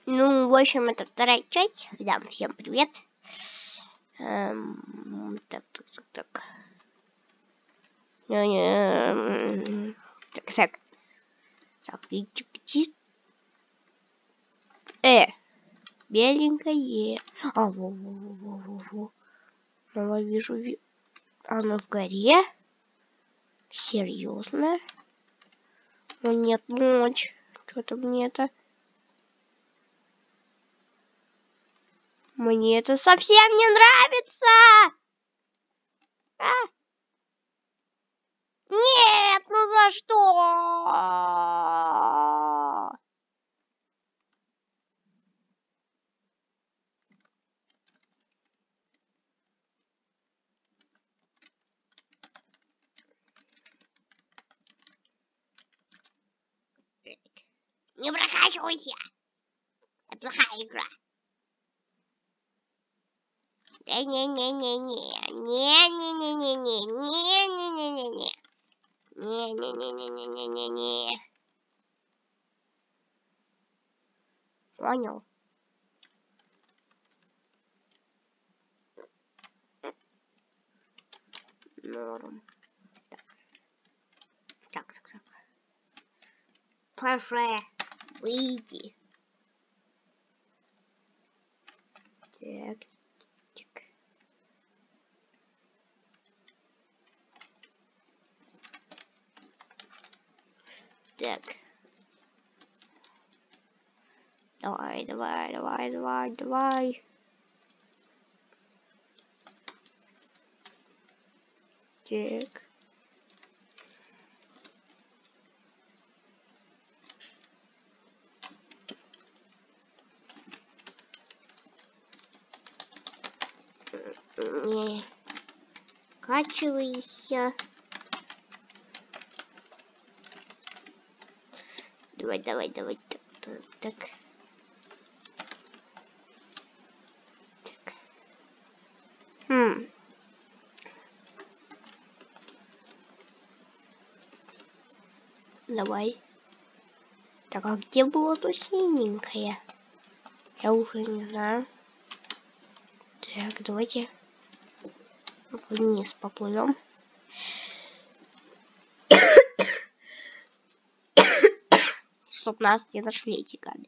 Ну, в общем, это вторая часть. Да, всем привет. Так. Так, иди. Беленькое. Во. Ну, я вижу. Оно в горе. Серьезно? Ну, нет, ночь. Что-то мне это... Мне это совсем не нравится! А? Нет, ну за что? Не прокачивайся! Это плохая игра. Не. Понял. Норм. Так. Поже, выйди. Так. Так. Давай. Так. Не. Качивайся. Давай. Так. Давай. Так, а где было то синенькое? Я уже не знаю. Так, давайте вниз поплывем. Чтоб нас не нашли эти гады.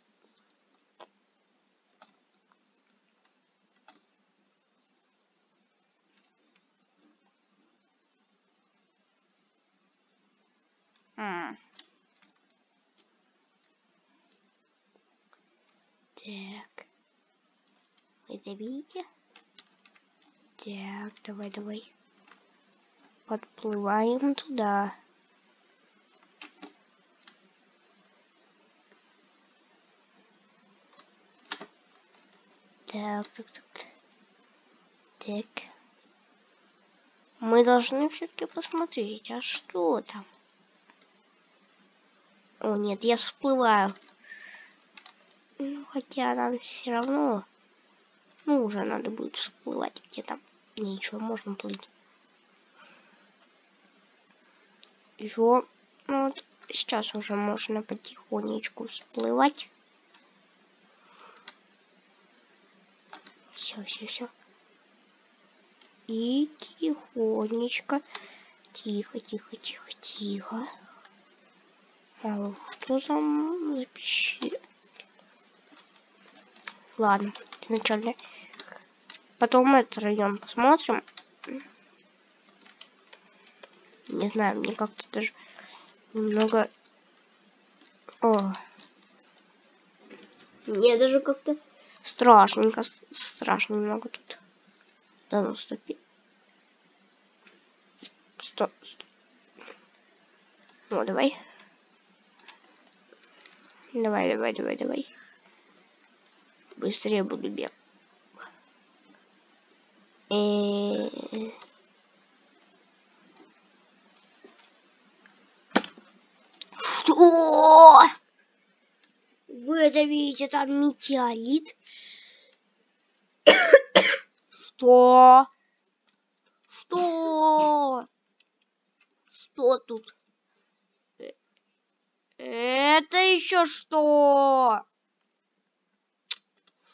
Так. Это видите? Так, давай. Подплываем туда. Так. Мы должны все-таки посмотреть, а что там? О, нет, я всплываю. Ну, хотя нам все равно. Ну, уже надо будет всплывать. Где там? Ничего, можно плыть. Еще, ну вот, сейчас уже можно потихонечку всплывать. Все. И тихонечко. Тихо. А что за пещера? Ладно, изначально. Потом этот район посмотрим. Не знаю, мне как-то даже немного... Мне даже как-то страшно немного тут. Да ну, стопи. Стоп. Ну, давай. Давай. Быстрее буду бегать. Что? Вы это видите, там метеорит? Что? Что тут? Это еще что?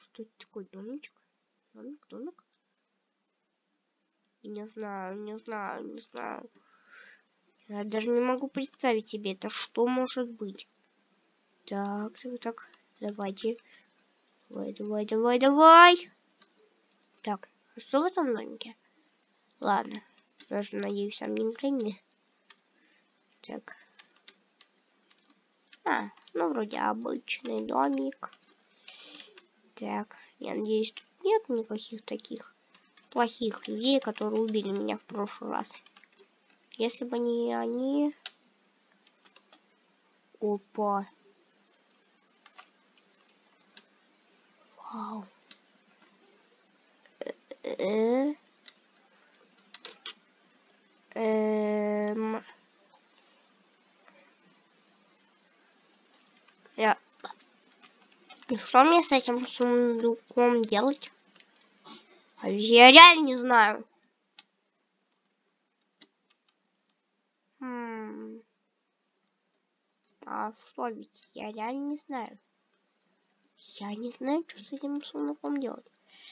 Что это такое? Домичек? Домик? Не знаю. Я даже не могу представить себе, это что может быть. Так. Давайте. Давай. Так, а что в этом домике? Ладно. Даже, надеюсь, там не грязно. Так. Ну, вроде обычный домик. Так, я надеюсь, тут нет никаких таких плохих людей, которые убили меня в прошлый раз. Если бы не они... Опа. Вау. И что мне с этим сундуком делать? А я реально не знаю. А что, ведь я реально не знаю. Я не знаю, что с этим сундуком делать.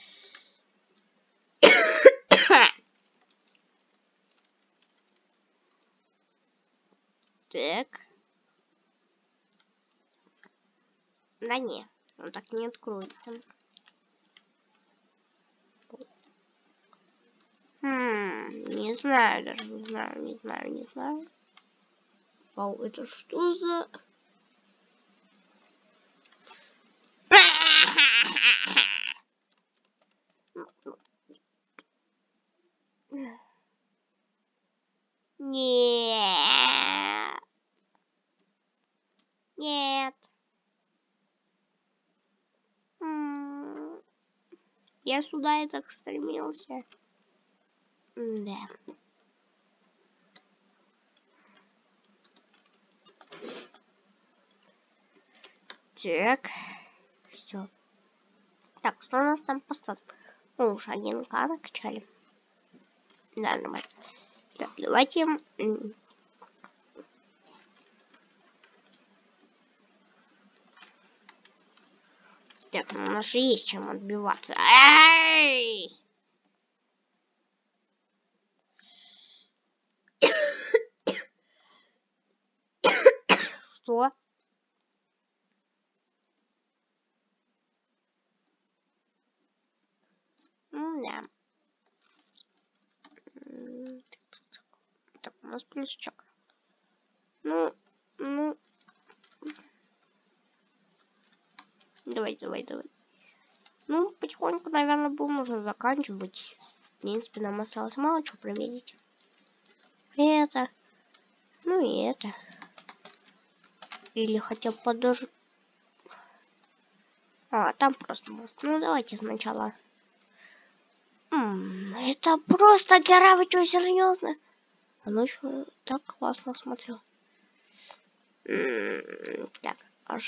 Так. Да не, он так не откроется. Не знаю, даже не знаю. Вау, это что за... Нет. Нет. Я сюда и так стремился. Да. Так. Все. Так, что у нас там по стату? Ну, уже 1К накачали. Да, нормально. Так, давайте... Так, ну, у нас же есть чем отбиваться. Ай! Что? Да. Так, у нас плюсчик. Ну. Давай. Ну, потихоньку, наверное, будем уже заканчивать. В принципе, нам осталось мало чего проверить. Это. Ну и это. Или хотя бы подожди. Там просто мост. Ну, давайте сначала. Это просто гора, вы что, серьезно? Оно еще так классно смотрел. Так, а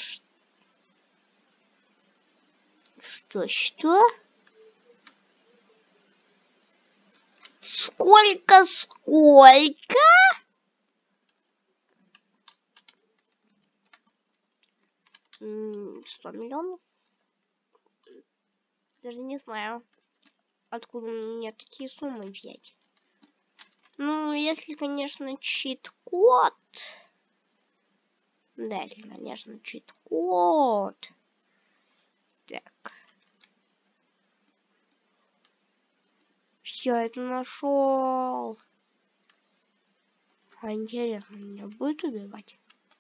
что? Сколько? 100 миллионов? Даже не знаю, откуда мне такие суммы взять. Ну, если, конечно, чит-код. Да, если, конечно, чит-код. Так. Все, это нашел. А интересно, меня будет убивать?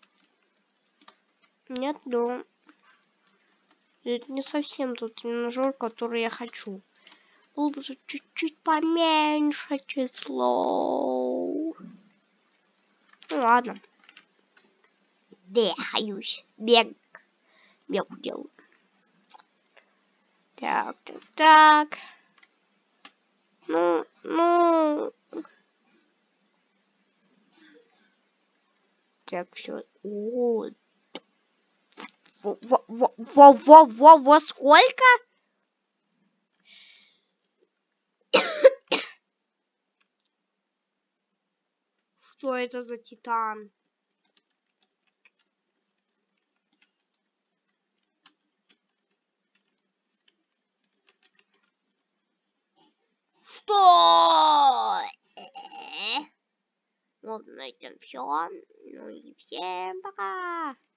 Нет, да. Это не совсем тот тренажер, который я хочу. Было бы чуть-чуть поменьше число. Ну ладно. Бегаюсь. Бег делаю. Так. Ну. Так, все. Во сколько? Что это за титан? Что? Вот на этом все. Ну и всем пока.